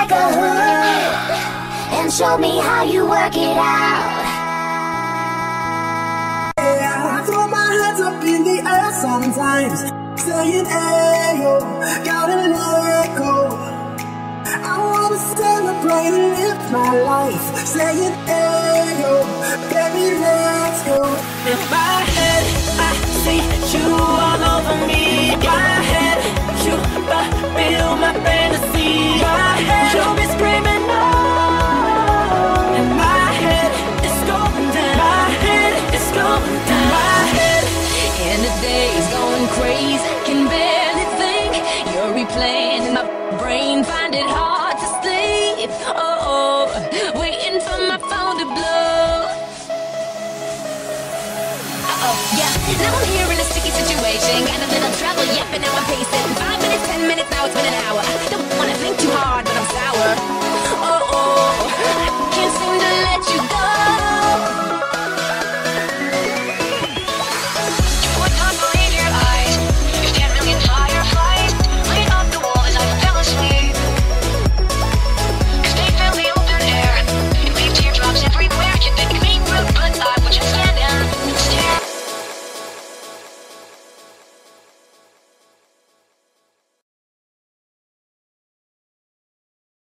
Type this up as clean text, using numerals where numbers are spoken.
like a hood and show me how you work it out. Yeah, I throw my hands up in the air sometimes, saying, hey, yo, gotta let go. I wanna celebrate and live my life, saying, hey, yo, baby, let's go. In my head, I see you all over me. In my head, you fulfill my fantasy. My head, you'll be screaming no. In my head, it's going down. My head, it's going down. My head, and the day's going crazy. Can barely think. You're replaying in my brain. Find it hard to sleep. Oh, waiting for my phone to blow. Yeah, now I'm here in a sticky situation. Got a little trouble, yapping